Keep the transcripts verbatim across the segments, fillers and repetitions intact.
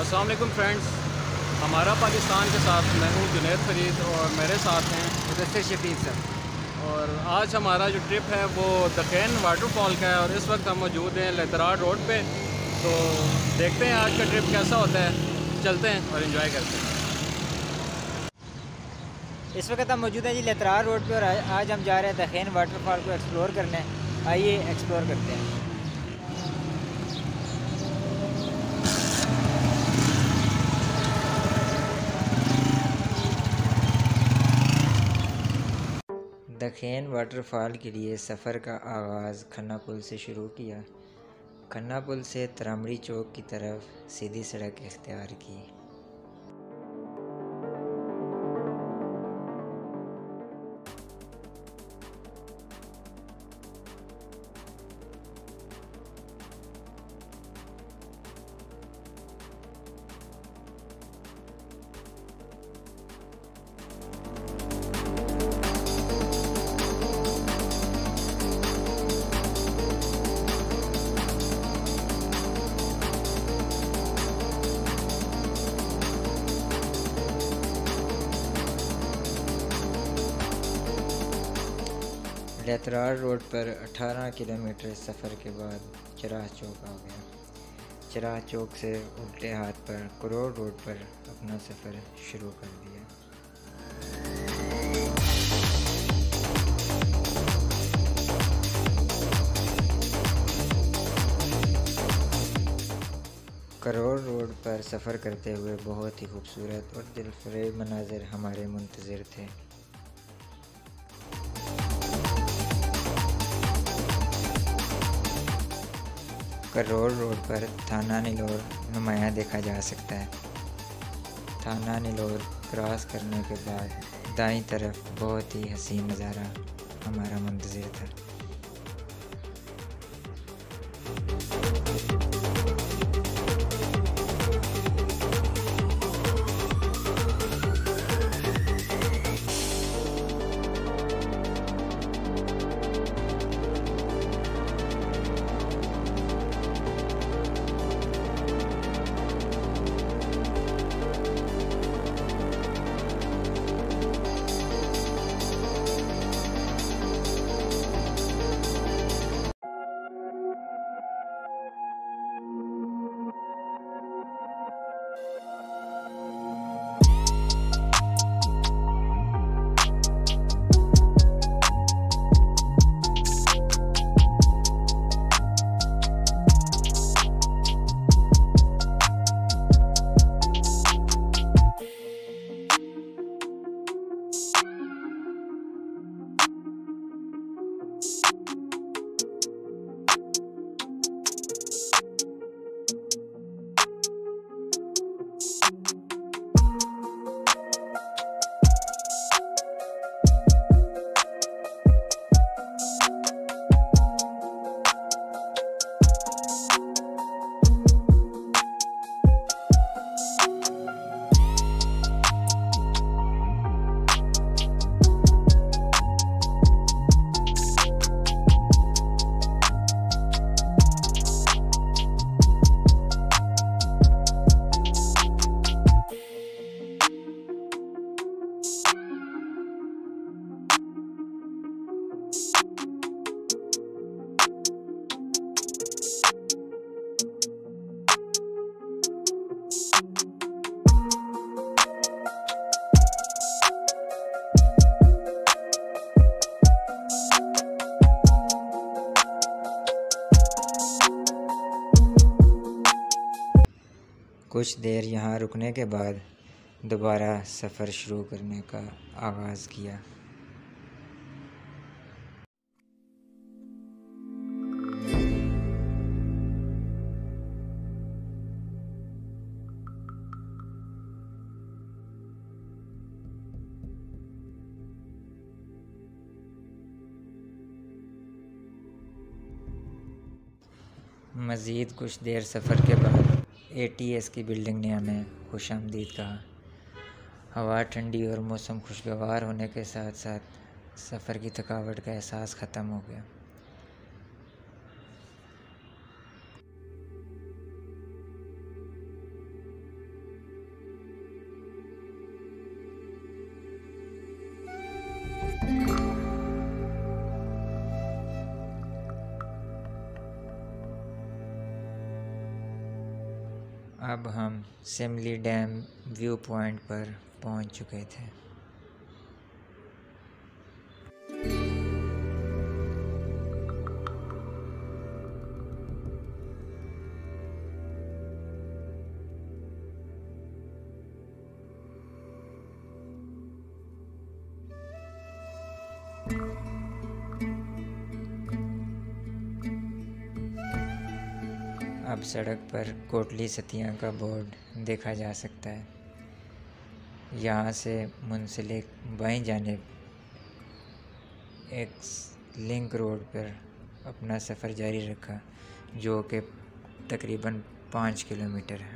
अस्सलाम वालेकुम फ्रेंड्स, हमारा पाकिस्तान के साथ मैं हूँ जुनैद फरीद और मेरे साथ हैं मुदस्सिर शफीक सर। और आज हमारा जो ट्रिप है वो दखेन वाटरफॉल का है और इस वक्त हम मौजूद हैं लेतरार रोड पे। तो देखते हैं आज का ट्रिप कैसा होता है, चलते हैं और इन्जॉय करते हैं। इस वक्त हम मौजूद हैं जी लेतरार रोड पे और आज हम जा रहे हैं दखेन वाटरफॉल को एक्सप्लोर करने। आइए एक्सप्लोर करते हैं। दखेन वाटरफॉल के लिए सफ़र का आगाज़ खन्ना पुल से शुरू किया। खन्ना पुल से तरामड़ी चौक की तरफ सीधी सड़क इख्तियार की। लेतरार रोड पर अठारह किलोमीटर सफ़र के बाद चराह चौक आ गया। चराह चौक से उल्टे हाथ पर करोड़ रोड पर अपना सफ़र शुरू कर दिया। करोड़ रोड पर सफ़र करते हुए बहुत ही खूबसूरत और दिलफरेब मनाज़िर हमारे मुंतज़िर थे। करोड़ रोड पर थाना नीलोर नुमाया देखा जा सकता है। थाना नीलोर क्रॉस करने के बाद दाईं तरफ बहुत ही हसीन नज़ारा हमारा मुंतज़िर था। कुछ देर यहाँ रुकने के बाद दोबारा सफ़र शुरू करने का आगाज़ किया। मज़ीद कुछ देर सफ़र के बाद ए टी एस की बिल्डिंग ने हमें खुशामदीद कहा। हवा ठंडी और मौसम खुशगवार होने के साथ साथ सफ़र की थकावट का एहसास ख़त्म हो गया। अब हम सिमली डैम व्यू पॉइंट पर पहुंच चुके थे। अब सड़क पर कोटली सतिया का बोर्ड देखा जा सकता है। यहाँ से मुंसलिक बाईं जानिब एक लिंक रोड पर अपना सफ़र जारी रखा, जो कि तकरीबन पाँच किलोमीटर है।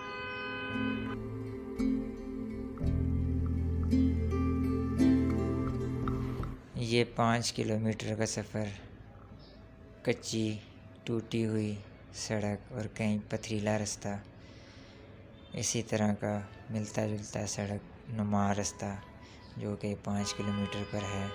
ये पाँच किलोमीटर का सफ़र कच्ची टूटी हुई सड़क और कहीं पथरीला रास्ता, इसी तरह का मिलता जुलता सड़क नुमा रास्ता जो कि पाँच किलोमीटर पर है।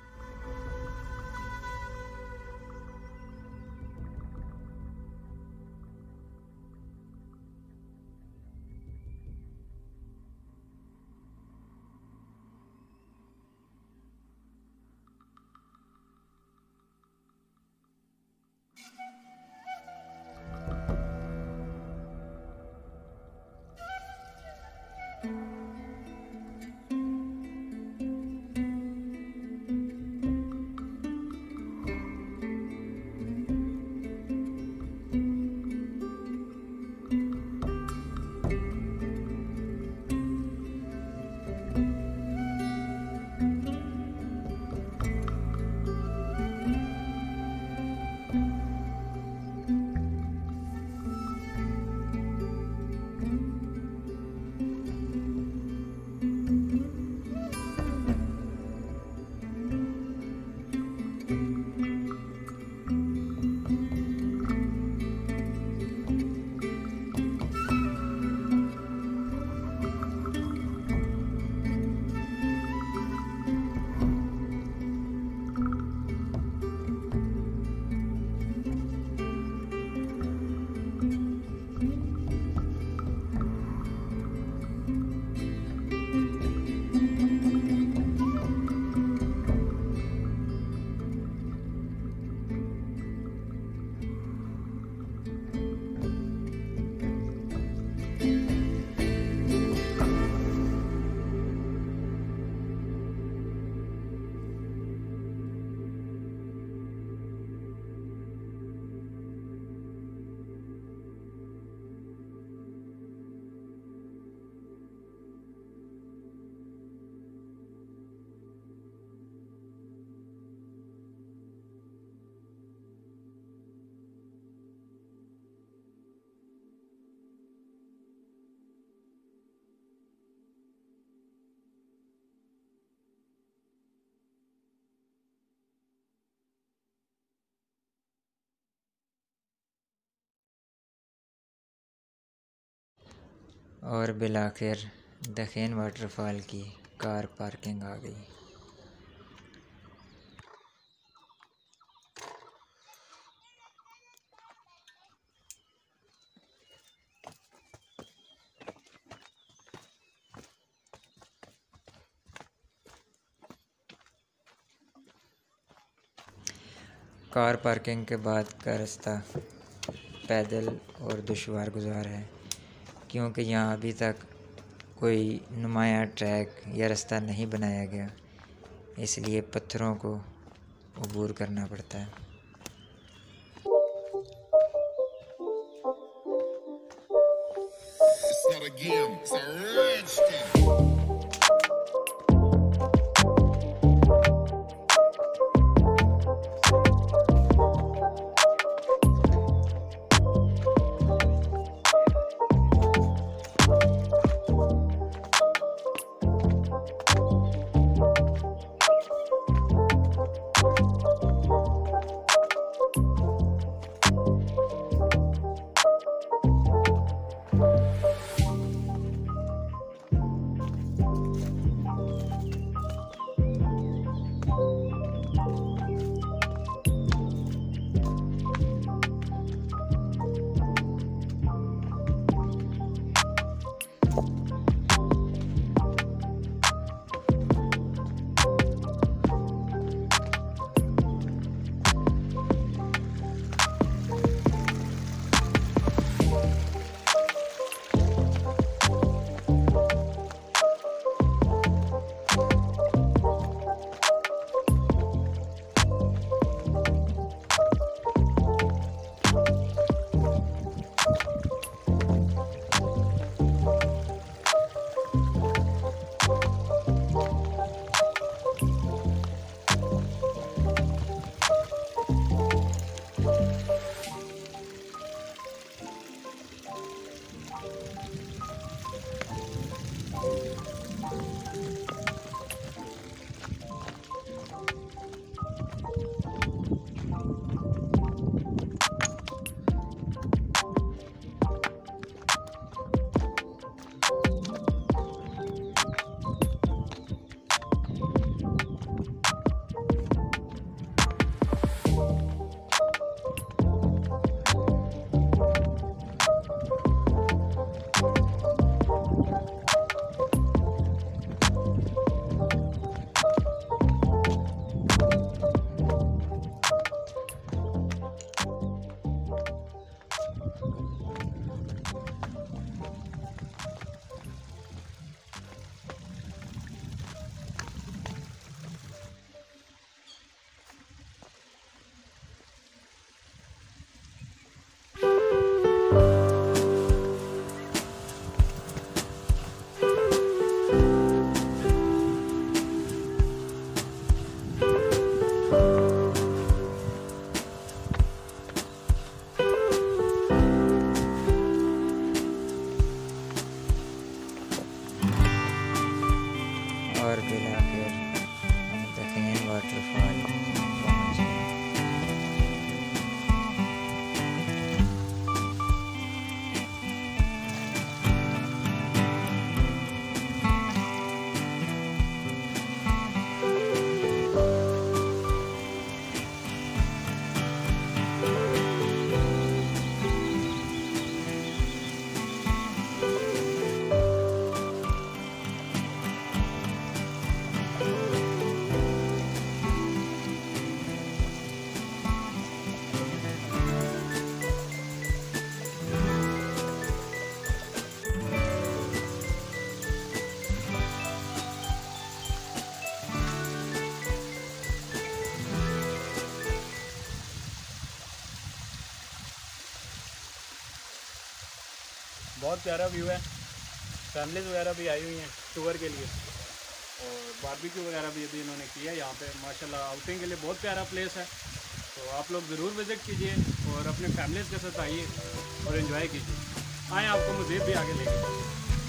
और बिलाखिर दखेन वाटरफॉल की कार पार्किंग आ गई। कार पार्किंग के बाद का रास्ता पैदल और दुश्वार गुजार है, क्योंकि यहाँ अभी तक कोई नुमाया ट्रैक या रास्ता नहीं बनाया गया, इसलिए पत्थरों को अबूर करना पड़ता है। बहुत प्यारा व्यू है। फैमिलीज वगैरह भी आई हुई हैं टूर के लिए और बारबेक्यू वगैरह भी अभी इन्होंने किया है यहाँ पे। माशाल्लाह आउटिंग के लिए बहुत प्यारा प्लेस है, तो आप लोग ज़रूर विज़िट कीजिए और अपने फैमिलीज़ के साथ आइए और एंजॉय कीजिए। आए आपको मज़ीद भी आगे लेके चलें।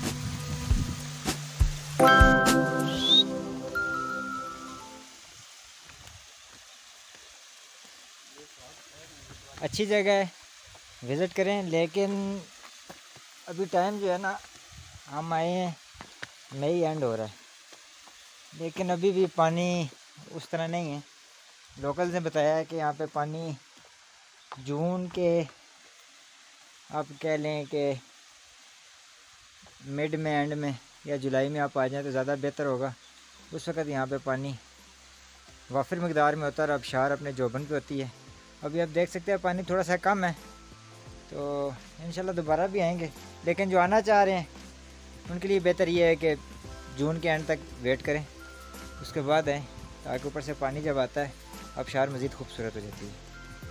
अच्छी जगह है, विज़िट करें। लेकिन अभी टाइम जो है ना, हम आए हैं मई एंड हो रहा है, लेकिन अभी भी पानी उस तरह नहीं है। लोकल्स ने बताया है कि यहाँ पे पानी जून के आप कह लें कि मिड में एंड में या जुलाई में आप आ जाएँ तो ज़्यादा बेहतर होगा। उस वक़्त यहाँ पे पानी वाफिर मकदार में होता है और आबशार अपने जोबन पे होती है। अभी आप देख सकते हैं पानी थोड़ा सा कम है, तो इंशाल्लाह दोबारा भी आएंगे। लेकिन जो आना चाह रहे हैं उनके लिए बेहतर ये है कि जून के एंड तक वेट करें, उसके बाद आएँ, ताकि ऊपर से पानी जब आता है आबशार मज़ीद खूबसूरत हो जाती है।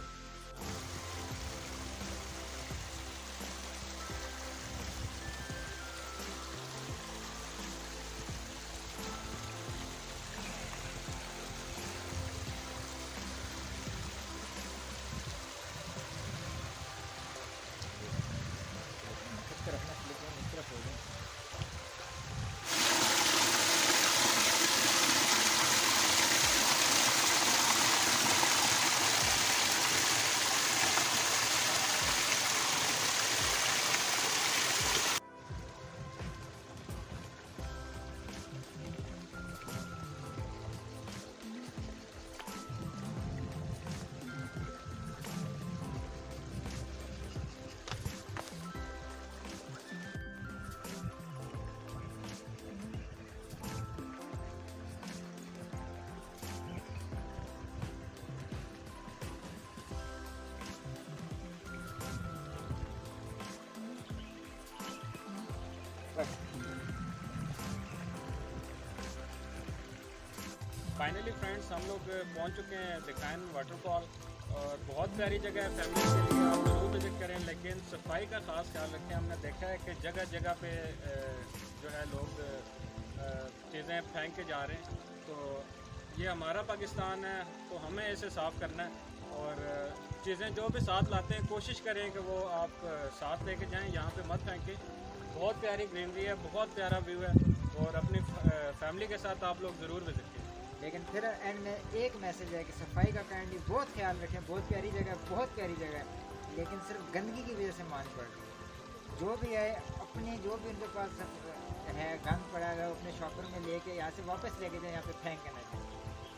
फाइनली फ्रेंड्स हम लोग पहुंच चुके हैं दिखाइन वाटरफॉल और बहुत प्यारी जगह है फैमिली के लिए, आप जरूर विजिट करें। लेकिन सफाई का ख़ास ख्याल रखें। हमने देखा है कि जगह जगह पे जो है लोग चीज़ें फेंक के जा रहे हैं, तो ये हमारा पाकिस्तान है तो हमें इसे साफ़ करना है और चीज़ें जो भी साथ लाते हैं कोशिश करें कि वो आप साथ लेके जाएँ, यहाँ पे मत फेंकें। बहुत प्यारी ग्रीनरी है, बहुत प्यारा व्यू है और अपनी फैमिली के साथ आप लोग ज़रूर विजिट कीजिए। लेकिन फिर एंड में एक मैसेज है कि सफाई का काइंडली बहुत ख्याल रखें। बहुत प्यारी जगह, बहुत प्यारी जगह है, लेकिन सिर्फ गंदगी की वजह से मान पड़ रही है। जो भी है अपने जो भी उनके पास है गंद पड़ा है अपने शॉपर में लेके यहाँ से वापस लेके जाए, यहाँ पे फेंक के ना जाए।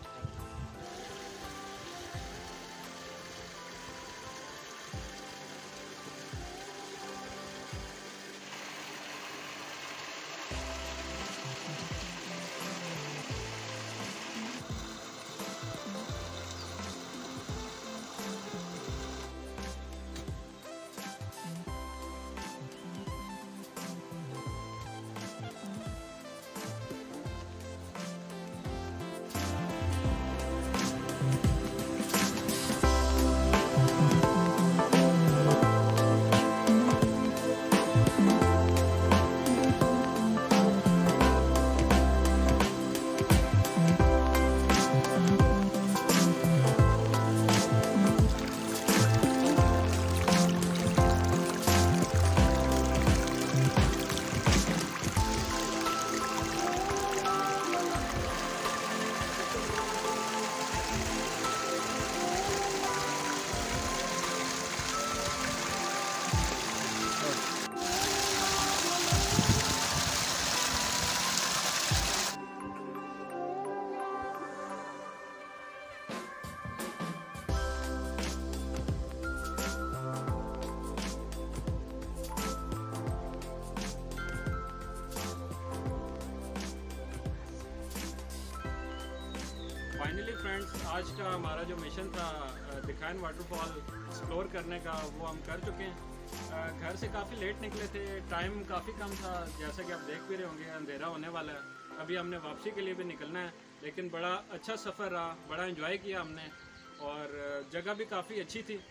फाइनली फ्रेंड्स आज का हमारा जो मिशन था दिखाइन वाटरफॉल एक्सप्लोर करने का वो हम कर चुके हैं। घर से काफ़ी लेट निकले थे, टाइम काफ़ी कम था, जैसा कि आप देख भी रहे होंगे अंधेरा होने वाला है। अभी हमने वापसी के लिए भी निकलना है, लेकिन बड़ा अच्छा सफ़र रहा, बड़ा एंजॉय किया हमने और जगह भी काफ़ी अच्छी थी।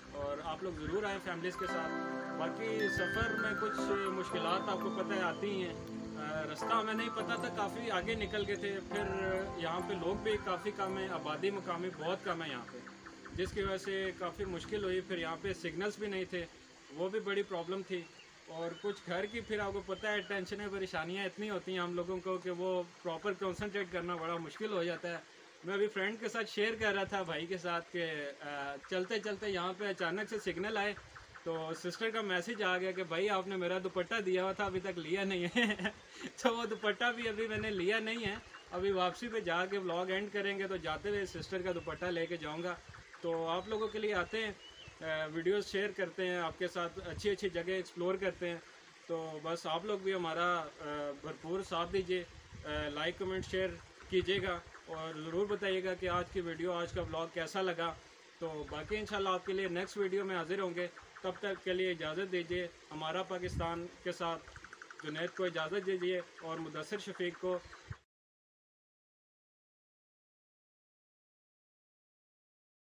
और आप लोग ज़रूर आएँ फैमिलीज़ के साथ। बाकी सफ़र में कुछ मुश्किलात आपको पता है आती ही हैं। रास्ता हमें नहीं पता था, काफ़ी आगे निकल गए थे। फिर यहाँ पे लोग भी काफ़ी कम है, आबादी मकामी बहुत कम है यहाँ पे, जिसकी वजह से काफ़ी मुश्किल हुई। फिर यहाँ पे सिग्नल्स भी नहीं थे, वो भी बड़ी प्रॉब्लम थी। और कुछ घर की फिर आपको पता है टेंशनें परेशानियाँ इतनी होती हैं हम लोगों को कि वो प्रॉपर कंसंट्रेट करना बड़ा मुश्किल हो जाता है। मैं अभी फ्रेंड के साथ शेयर कर रहा था भाई के साथ कि चलते चलते यहाँ पे अचानक से सिग्नल आए तो सिस्टर का मैसेज आ गया कि भाई आपने मेरा दुपट्टा दिया हुआ था अभी तक लिया नहीं है तो वो दुपट्टा भी अभी मैंने लिया नहीं है। अभी वापसी पे जाके व्लॉग एंड करेंगे तो जाते हुए सिस्टर का दुपट्टा लेके जाऊँगा। तो आप लोगों के लिए आते हैं, वीडियोस शेयर करते हैं, आपके साथ अच्छी अच्छी जगह एक्सप्लोर करते हैं। तो बस आप लोग भी हमारा भरपूर साथ दीजिए, लाइक कमेंट शेयर कीजिएगा और ज़रूर बताइएगा कि आज की वीडियो, आज का व्लॉग कैसा लगा। तो बाकी इंशाल्लाह आपके लिए नेक्स्ट वीडियो में हाजिर होंगे। तब तक के लिए इजाज़त दीजिए। हमारा पाकिस्तान के साथ जुनैद को इजाज़त दीजिए और मुदस्सिर शफीक को